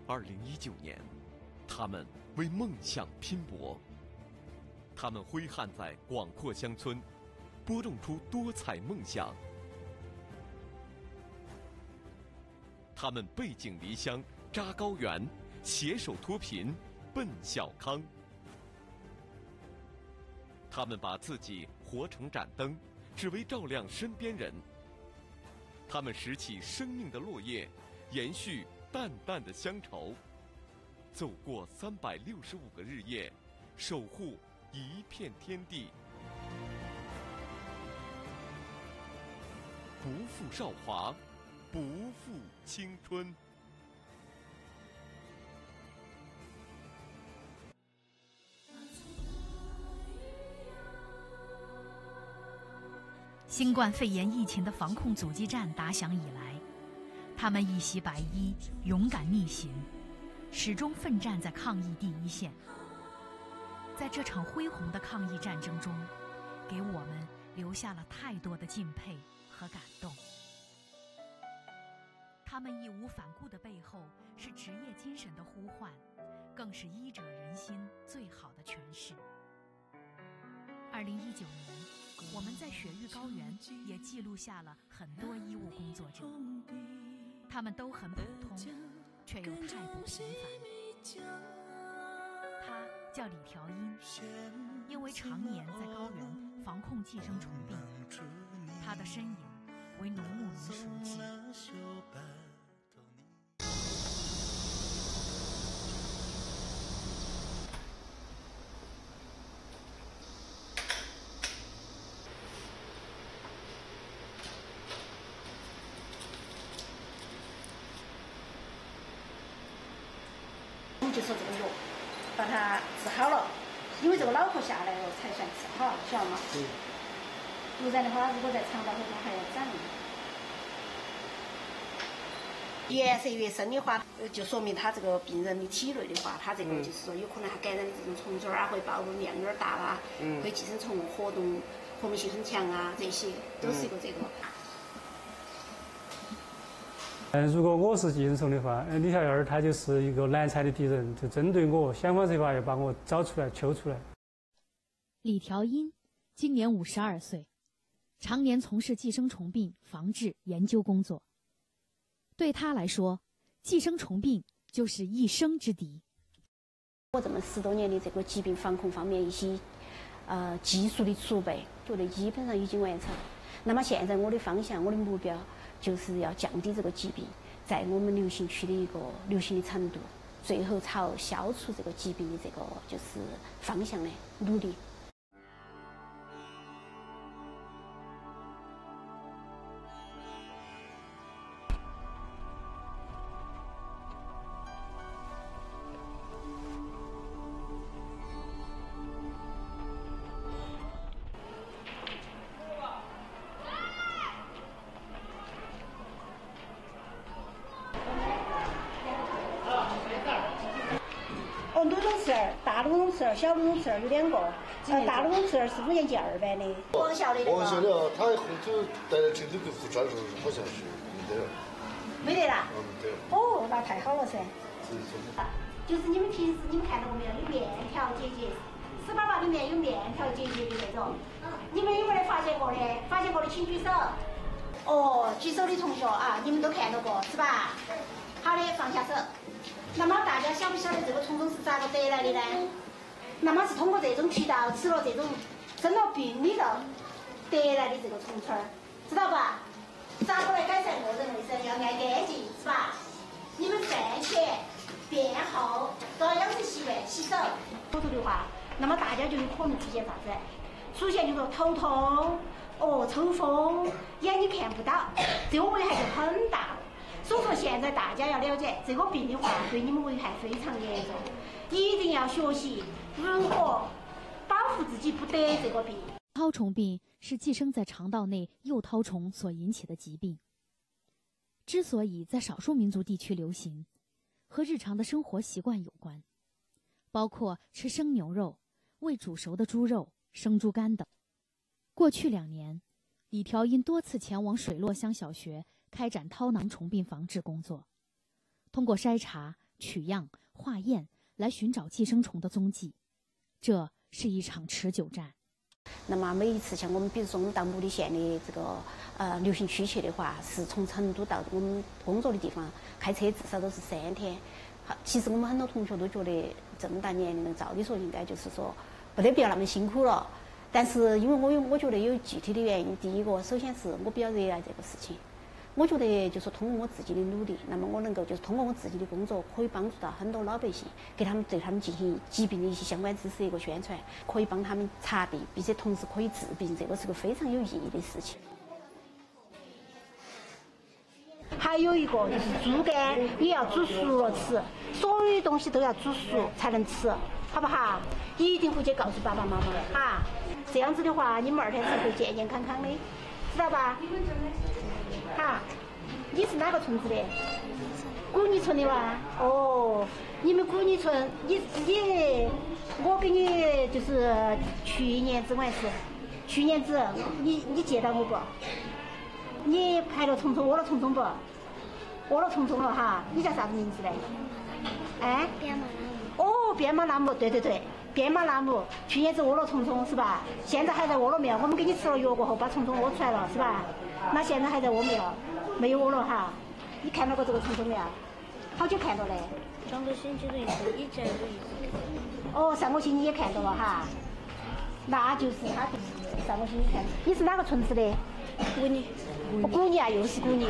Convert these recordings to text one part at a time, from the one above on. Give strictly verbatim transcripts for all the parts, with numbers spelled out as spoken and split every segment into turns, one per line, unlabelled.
二零一九年，他们为梦想拼搏，他们挥汗在广阔乡村，播种出多彩梦想。他们背井离乡，扎高原，携手脱贫，奔小康。他们把自己活成盏灯，只为照亮身边人。他们拾起生命的落叶，延续淡淡的乡愁，走过三百六十五个日夜，守护一片天地。不负韶华，不负青春。
新冠肺炎疫情的防控阻击战打响以来，他们一袭白衣，勇敢逆行，始终奋战在抗疫第一线。在这场恢宏的抗疫战争中，给我们留下了太多的敬佩和感动。他们义无反顾的背后，是职业精神的呼唤，更是医者仁心最好的诠释。二零一九年，我们在雪域高原也记录下了很多医务工作者，他们都很普通，却又太不平凡。他叫李调音，因为常年在高原防控寄生虫病，他的身影为农牧民熟知。
就说这个药把它治好了，因为这个脑壳下来了才算治好，晓得吗？嗯。不然的话，如果在肠道后头还要长。颜色越深的话，就说明他这个病人的体内的话，他这个就是说有可能还感染的这种虫子啊，会暴露量有点大啦，嗯，会寄生虫活动活动性很强啊，这些都是一个这个。
嗯，如果我是寄生虫的话，呃，李小燕儿她就是一个难缠的敌人，就针对我，想方设法要把我找出来、揪出来。
李调音今年五十二岁，常年从事寄生虫病防治研究工作。对他来说，寄生虫病就是一生之敌。
我这么十多年的这个疾病防控方面一些呃技术的储备，觉得基本上已经完成。那么现在我的方向，我的目标就是要降低这个疾病在我们流行区的一个流行的程度，最后朝消除这个疾病的这个就是方向来努力。哦，鹿茸刺儿，大鹿茸刺儿、小鹿茸刺儿有两个。呃，大鹿茸刺儿是五年级二班的。王校的那个。
王校的啊，他后头带来成都客户专时候好像是没得了。
没得啦。
哦，没得了。
哦，那太好了噻。
是是。
就是你们平时你们看到过没有？有面条结节，糍粑粑里面有面条结节的那种。你们有没有发现过的？发现过的请举手。哦，举手的同学啊，你们都看到过是吧？好的，放下手。那么大家晓不晓得这个虫虫是咋个得来的呢？那么是通过这种渠道吃了这种生了病的肉得来的这个虫虫儿，知道吧？咋个来改善个人卫生？要爱干净，是吧？你们饭前、便后都要养成习惯洗手。口头的话，那么大家就有可能出现啥子？出现就说头痛、哦抽风、眼睛看不到，这个危害就很大。所以说现在大家要了解这个病的话，对你们危害非常严重，一定要学习如何保护自己不得这个病。
绦虫病是寄生在肠道内幼绦虫所引起的疾病。之所以在少数民族地区流行，和日常的生活习惯有关，包括吃生牛肉、未煮熟的猪肉、生猪肝等。过去两年，李调音多次前往水落乡小学开展绦囊虫病防治工作，通过筛查、 取样、化验来寻找寄生虫的踪迹。这是一场持久战。
那么每一次像我们，比如说我们到牟礼县的这个呃流行区去的话，是从成都到我们工作的地方开车至少都是三天。好，其实我们很多同学都觉得这么大年龄了，照理说应该就是说不得必要那么辛苦了。但是因为我有我觉得有具体的原因，第一个首先是我比较热爱这个事情。我觉得就是通过我自己的努力，那么我能够就是通过我自己的工作，可以帮助到很多老百姓，给他们对他们进行疾病的一些相关知识的一个宣传，可以帮他们查病，并且同时可以治病，这个是个非常有意义的事情。还有一个就是猪肝也要煮熟了吃，所有的东西都要煮熟才能吃，好不好？一定回去告诉爸爸妈妈哈，这样子的话，你们二天才会健健康康的，知道吧？哈，你是哪个村子的？古泥村的哇？哦，你们古泥村，你你，我给你就是去年子我还是去年子，你你见到我不？你排了虫虫，窝了虫虫不？窝了虫虫了哈？你叫啥子名字嘞？哎？边马拉姆。哦，边马拉姆，对对对。边马拉姆，去年子窝了虫虫是吧？现在还在窝了没有？我们给你吃了药过后，把虫虫窝出来了是吧？那现在还在窝没有？没有窝了哈。你看到过这个虫虫没有？好久看到嘞？
上个星期的一次，以前的一次。
哦，上个星期也看到了哈。那就是他就是上个星期看。你是哪个村子的？
古泥。
哦，古泥啊，又是古泥，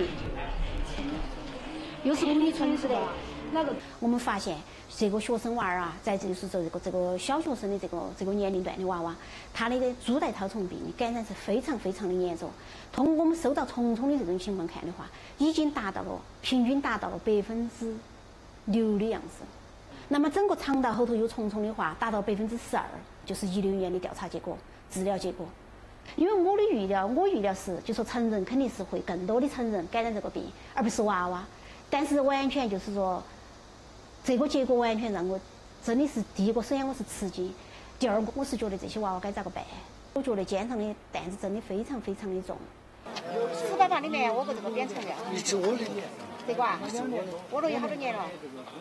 又是古泥村子的。那个我们发现。这个学生娃儿啊，在就是说这个这个小学生的这个这个年龄段的娃娃，他那个猪带绦虫病感染是非常非常的严重。通过我们收到虫虫的这种情况看的话，已经达到了平均达到了百分之六的样子。那么整个肠道后头有虫虫的话，达到百分之十二，就是一六年的调查结果、治疗结果。因为我的预料，我预料是，就说成人肯定是会更多的成人感染这个病，而不是娃娃。但是完全就是说。这个结果完全让我真的是第一个，首先我是吃惊，第二个我是觉得这些娃娃该咋个办？我觉得肩上的担子真的非常非常的重。十八磅里面窝过这个扁虫料。
你吃我的？
这个啊，窝了有好多年了。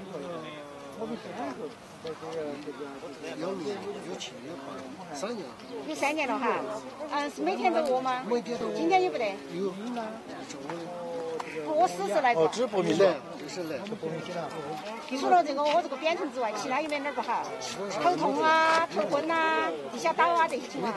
有六有七有八三年了。
有三年了哈。嗯，是每天都窝吗？
每天都窝。
今年有不得？
有。
我试试来着。
哦，这薄米来，这是来。
除了这个我这个扁虫之外，其他有没有哪儿不好？头痛啊，头昏啊，地下倒啊这些情况。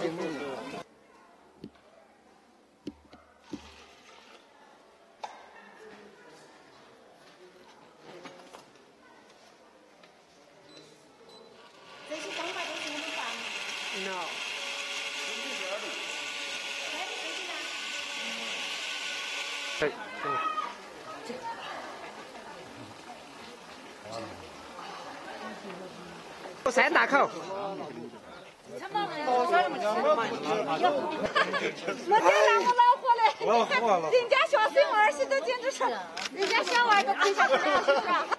这些方法都是我们办的。No。
对。三大口。
多少那么吃嘛？我天哪，我恼火嘞！
恼火了。
人家学生娃儿些都简直是，人家小娃儿都吃下不了，是不是？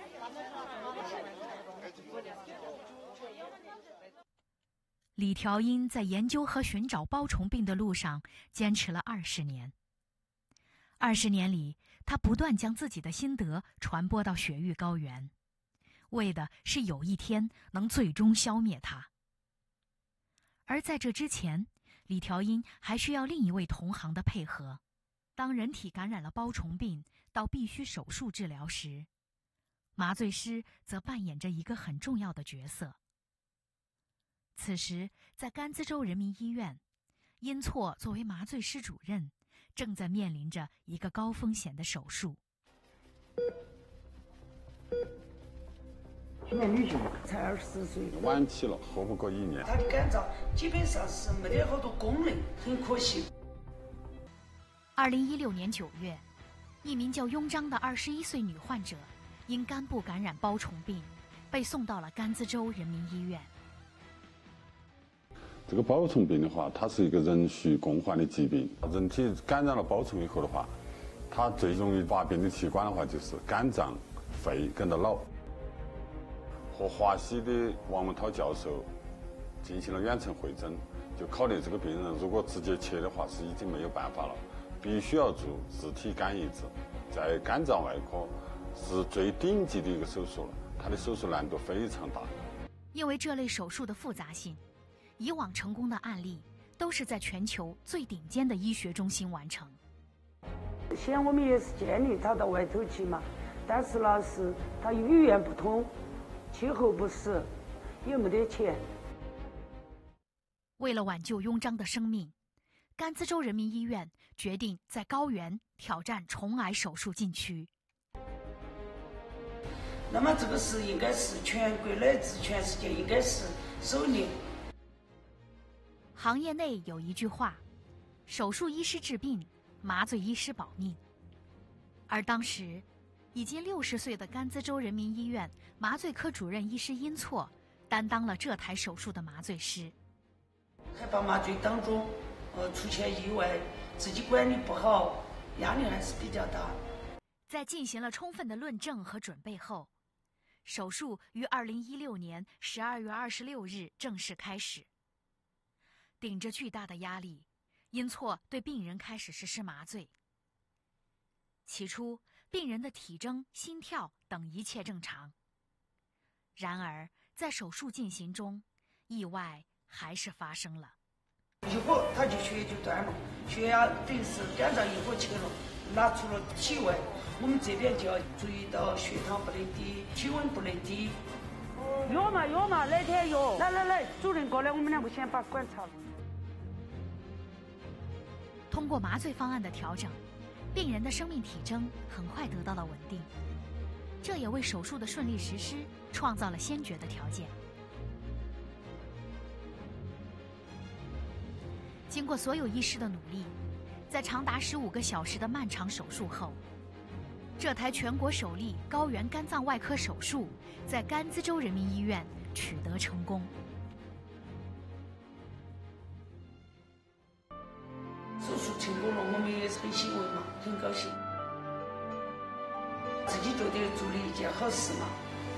李调音在研究和寻找包虫病的路上坚持了二十年。二十年里，他不断将自己的心得传播到雪域高原，为的是有一天能最终消灭它。而在这之前，李调音还需要另一位同行的配合。当人体感染了包虫病到必须手术治疗时，麻醉师则扮演着一个很重要的角色。此时，在甘孜州人民医院，殷措作为麻醉师主任，正在面临着一个高风险的手术。
青年女性才二十四岁，
晚期了，活不过一年。
她的肝脏基本上是没得好多功能，很可惜。
二零一六年九月，一名叫雍章的二十一岁女患者因肝部感染包虫病，被送到了甘孜州人民医院。
这个包虫病的话，它是一个人畜共患的疾病。人体感染了包虫以后的话，它最容易发病的器官的话就是肝脏、肺跟着脑。和华西的王文涛教授进行了远程会诊，就考虑这个病人如果直接切的话是已经没有办法了，必须要做自体肝移植，在肝脏外科是最顶级的一个手术了，它的手术难度非常大。
因为这类手术的复杂性，以往成功的案例都是在全球最顶尖的医学中心完成。
现我们也是建议他到外头去嘛，但是呢是他语言不通，气候不适，也没得钱。
为了挽救庸章的生命，甘孜州人民医院决定在高原挑战重癌手术禁区。
那么这个是应该是全国乃至全世界应该是首例。
行业内有一句话：手术医师治病，麻醉医师保命。而当时已经六十岁的甘孜州人民医院麻醉科主任医师殷措担当了这台手术的麻醉师。
害怕麻醉当中呃出现意外，自己管理不好，压力还是比较大。
在进行了充分的论证和准备后，手术于二零一六年十二月二十六日正式开始。顶着巨大的压力，殷措对病人开始实施麻醉。起初，病人的体征、心跳等一切正常。然而，在手术进行中，意外还是发生了。
一会儿他就血就断了，血压等于是肝脏一会儿切了，拿出了体外。我们这边就要注意到血糖不能低，体温不能低。药嘛药嘛，哪天药？来来来，主任过来，我们两个先把管插了。
通过麻醉方案的调整，病人的生命体征很快得到了稳定，这也为手术的顺利实施创造了先决的条件。经过所有医师的努力，在长达十五个小时的漫长手术后，这台全国首例高原肝脏外科手术在甘孜州人民医院取得成功。
手术成功了，我们也是很欣慰嘛，很高兴，自己觉得做了一件好事嘛。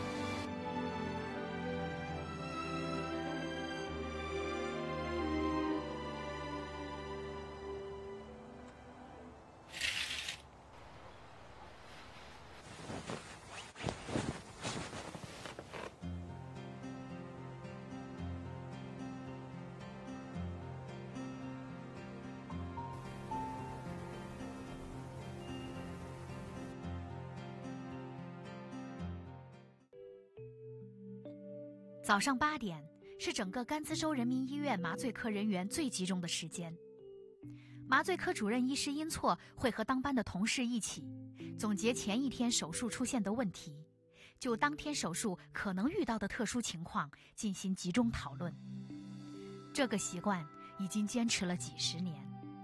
早上八点是整个甘孜州人民医院麻醉科人员最集中的时间。麻醉科主任医师殷措会和当班的同事一起总结前一天手术出现的问题，就当天手术可能遇到的特殊情况进行集中讨论。这个习惯已经坚持了几十年。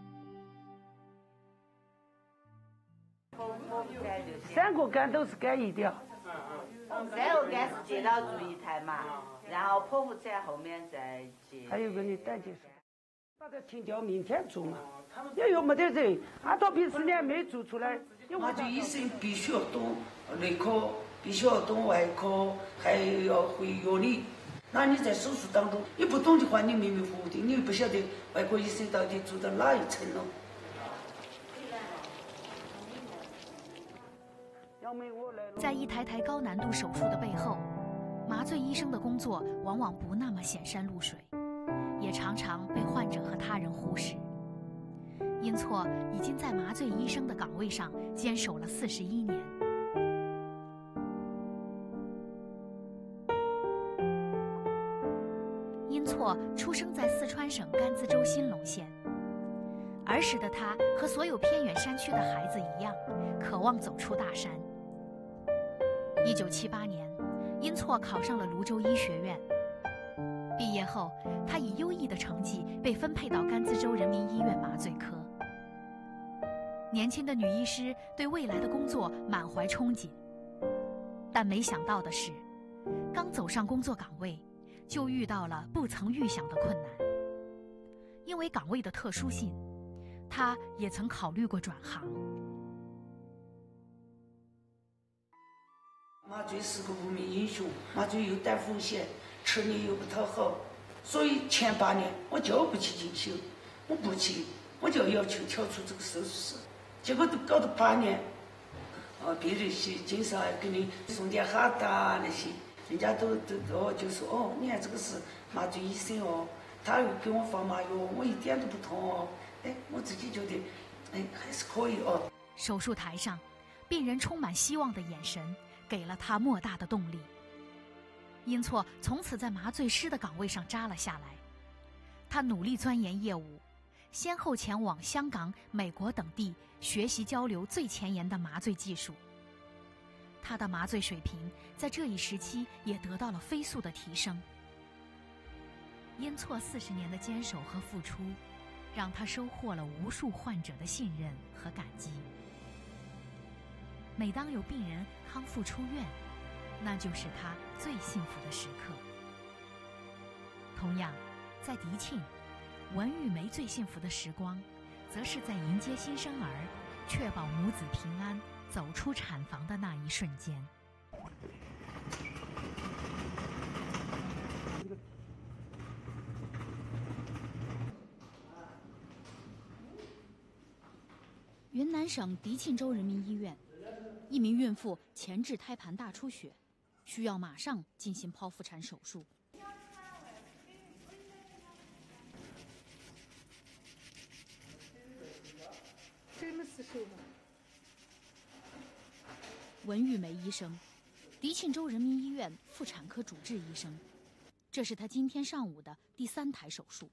三个肝都是肝移掉。
三个肝是接到注意台嘛，然后剖腹产后面再接。
还有个你胆结石，把它停掉，明天做嘛。也又没得人，按照平时你还没做出来。麻醉医生必须要懂内科，必须要懂外科，还要会药理。那你在手术当中，你不懂的话，你迷迷糊糊的，你又不晓得外科医生到底做到哪一层了。
在一台台高难度手术的背后，麻醉医生的工作往往不那么显山露水，也常常被患者和他人忽视。殷措已经在麻醉医生的岗位上坚守了四十一年。殷措出生在四川省甘孜州兴隆县，儿时的他和所有偏远山区的孩子一样，渴望走出大山。一九七八年，殷措考上了泸州医学院。毕业后，他以优异的成绩被分配到甘孜州人民医院麻醉科。年轻的女医师对未来的工作满怀憧憬，但没想到的是，刚走上工作岗位，就遇到了不曾预想的困难。因为岗位的特殊性，她也曾考虑过转行。
麻醉是个无名英雄，麻醉又担风险，吃力又不讨好，所以前八年我就不去进修，我不去，我就要求跳出这个手术室。结果都搞到八年， 呃，别人去介绍给你送点哈达那些，人家都都哦就说哦，你看这个是麻醉医生哦，他又给我放麻药，我一点都不痛哦，哎，我自己觉得，哎，还是可以哦。
手术台上，病人充满希望的眼神给了他莫大的动力。英措从此在麻醉师的岗位上扎了下来，他努力钻研业务，先后前往香港、美国等地学习交流最前沿的麻醉技术。他的麻醉水平在这一时期也得到了飞速的提升。英措四十年的坚守和付出，让他收获了无数患者的信任和感激。每当有病人康复出院，那就是他最幸福的时刻。同样，在迪庆，文玉梅最幸福的时光，则是在迎接新生儿，确保母子平安，走出产房的那一瞬间。云南省迪庆州人民医院，一名孕妇前置胎盘大出血，需要马上进行剖腹产手术。文玉梅医生，迪庆州人民医院妇产科主治医生，这是她今天上午的第三台手术。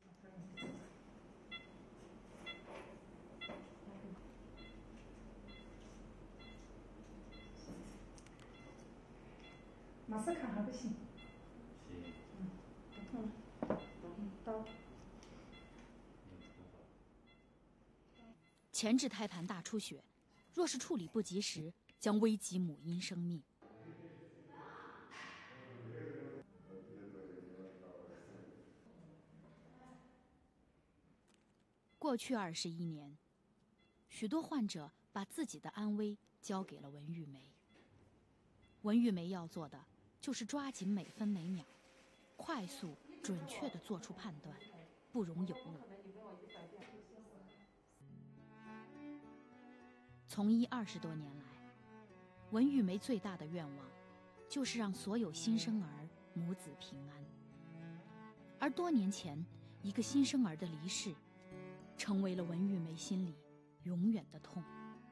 马斯卡还不行。行。嗯，不痛了。嗯，刀。
前置胎盘大出血，若是处理不及时，将危及母婴生命。过去二十一年，许多患者把自己的安危交给了文玉梅。文玉梅要做的就是抓紧每分每秒，快速准确地做出判断，不容有误。从医二十多年来，文玉梅最大的愿望就是让所有新生儿母子平安。而多年前一个新生儿的离世，成为了文玉梅心里永远的痛。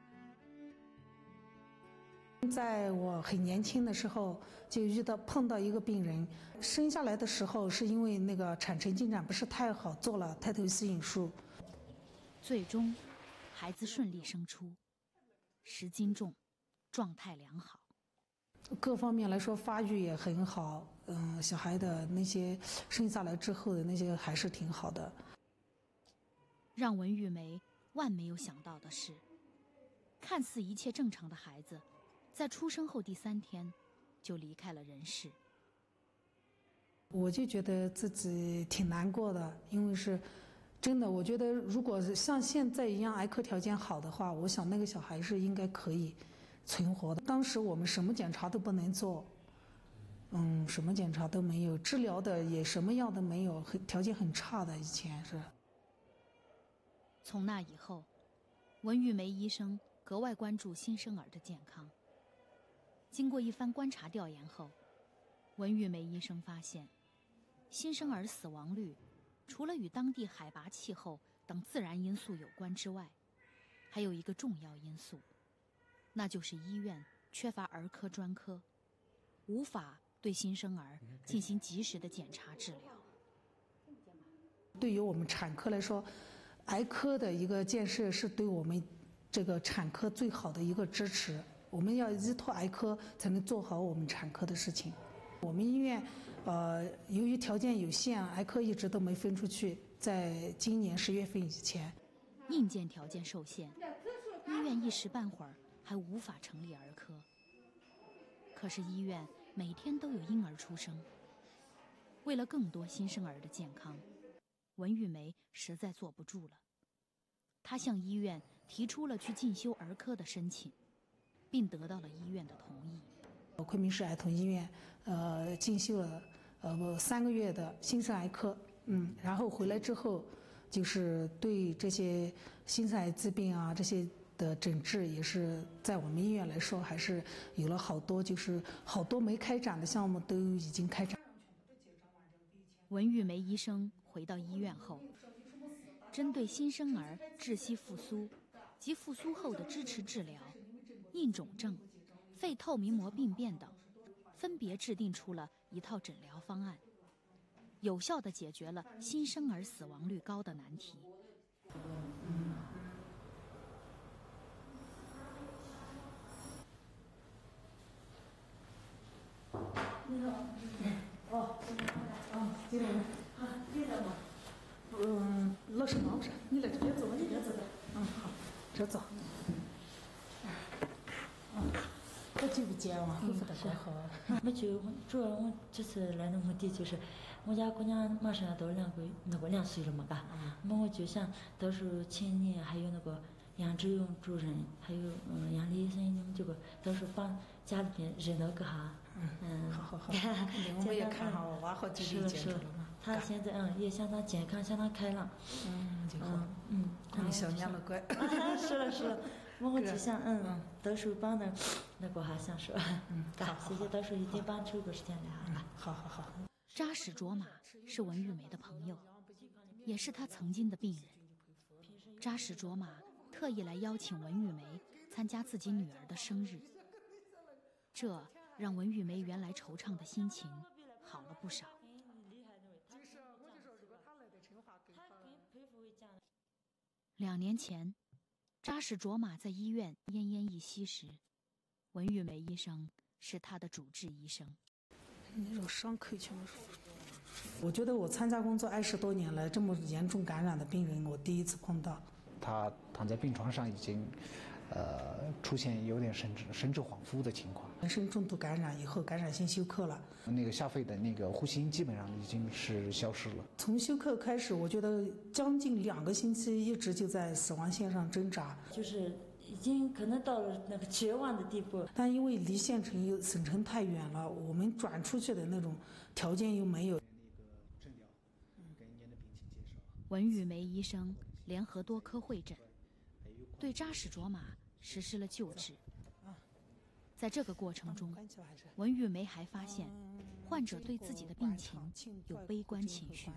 在我很年轻的时候，就遇到碰到一个病人，生下来的时候是因为那个产程进展不是太好，做了胎头吸引术，
最终孩子顺利生出，十斤重，状态良好，
各方面来说发育也很好，嗯，小孩的那些生下来之后的那些还是挺好的。
让文玉梅万没有想到的是，看似一切正常的孩子，在出生后第三天就离开了人世。
我就觉得自己挺难过的，因为是真的，我觉得如果像现在一样癌科条件好的话，我想那个小孩是应该可以存活的。当时我们什么检查都不能做，嗯，什么检查都没有，治疗的也什么药都没有，很条件很差的，以前是。
从那以后，文玉梅医生格外关注新生儿的健康。经过一番观察调研后，文玉梅医生发现，新生儿死亡率除了与当地海拔、气候等自然因素有关之外，还有一个重要因素，那就是医院缺乏儿科专科，无法对新生儿进行及时的检查治疗。
对于我们产科来说，癌科的一个建设是对我们这个产科最好的一个支持。我们要依托癌科才能做好我们产科的事情。我们医院，呃，由于条件有限，癌科一直都没分出去。在今年十月份以前，
硬件条件受限，医院一时半会儿还无法成立儿科。可是医院每天都有婴儿出生，为了更多新生儿的健康，文玉梅实在坐不住了。她向医院提出了去进修儿科的申请，并得到了医院的同意。
昆明市儿童医院，呃，进修了呃三个月的新生癌科，嗯，然后回来之后，就是对这些新生癌疾病啊，这些的诊治，也是在我们医院来说，还是有了好多，就是好多没开展的项目都已经开展。
文玉梅医生回到医院后，针对新生儿窒息复苏及复苏后的支持治疗、硬肿症、肺透明膜病变等，分别制定出了一套诊疗方案，有效地解决了新生儿死亡率高的难题。
你好，哦，哦，进来了，好，进来吧。嗯，老师忙不是？你来这边坐，你这边坐的。嗯，好，这坐。嗯，我久不见嘛，恢复得怪好。
我就主要我这次来的目的就是，我家姑娘马上要到两个那个两岁了嘛，嘎，那我就想到时候请你还有那个杨志勇主任，还有嗯杨丽医生，你们这个到时候把家里边热闹个哈。嗯，好好好，肯定我也看好娃好久没见着了嘛。他现在嗯也相当健康，相当开朗。嗯，就好。嗯，
你小娘了乖。
是了是了，我就想嗯，到时候帮那那个哈想说，嗯，好，谢谢，到时候一定帮抽个时间来哈。
好好好。
扎史卓玛是文玉梅的朋友，也是她曾经的病人。扎史卓玛特意来邀请文玉梅参加自己女儿的生日，这让文玉梅原来惆怅的心情好了不少。两年前，扎史卓玛在医院奄奄一息时，文玉梅医生是她的主治医生。
你这伤口全是。我觉得我参加工作二十多年来，这么严重感染的病人，我第一次碰到。
他躺在病床上已经，呃，出现有点神志神志恍惚的情况。
人生重度感染以后，感染性休克了，
那个下肺的那个呼吸基本上已经是消失了。
从休克开始，我觉得将近两个星期一直就在死亡线上挣扎，
就是已经可能到了那个绝望的地步。
但因为离县城又省城太远了，我们转出去的那种条件又没有。
文玉梅医生联合多科会诊，对扎史卓玛实施了救治。在这个过程中，文玉梅还发现，患者对自己的病情有悲观情绪。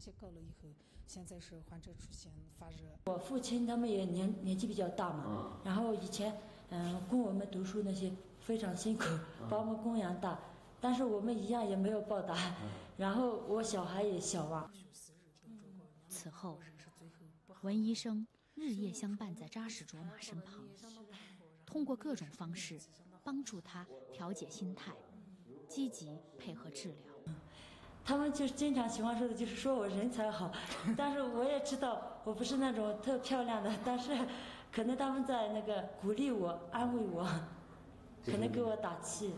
我父亲他们也年年纪比较大嘛，然后以前嗯供我们读书那些非常辛苦，把我们供养大，但是我们一样也没有报答。然后我小孩也小啊。
此后，文医生日夜相伴在扎史卓玛身旁，通过各种方式帮助他调节心态，积极配合治疗。
他们就经常喜欢说的就是说我人才好，但是我也知道我不是那种特漂亮的，但是可能他们在那个鼓励我、安慰我，可能给我打气。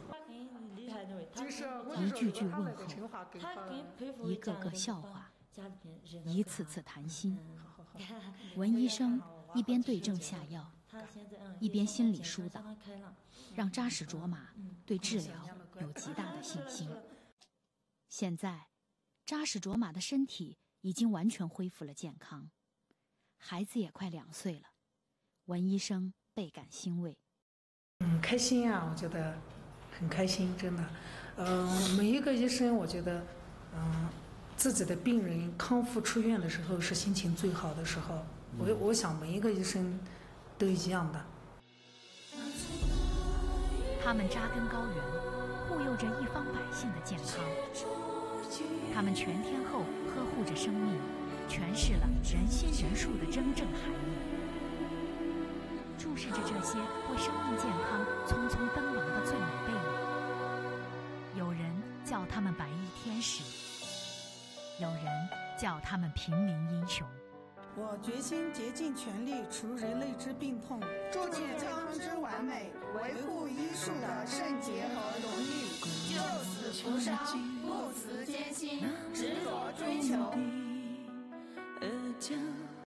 一句句问候，一个个笑话，一次次谈心。文医生一边对症下药，一边心理疏导，让扎史卓玛对治疗有极大的信心。现在，扎史卓玛的身体已经完全恢复了健康，孩子也快两岁了，文医生倍感欣慰。
嗯，开心啊，我觉得很开心，真的。嗯、呃，每一个医生，我觉得，嗯、呃，自己的病人康复出院的时候是心情最好的时候。我我想每一个医生都一样的。
他们扎根高原，护佑着一方百姓的健康。他们全天候呵护着生命，诠释了人心人术的真正含义。注视着这些为生命健康匆匆奔忙的最美背影，有人叫他们白衣天使，有人叫他们平民英雄。
我决心竭尽全力除人类之病痛，铸建健康之完美，维护医术的圣洁和荣誉，救死扶伤，不辞艰辛，执着追求。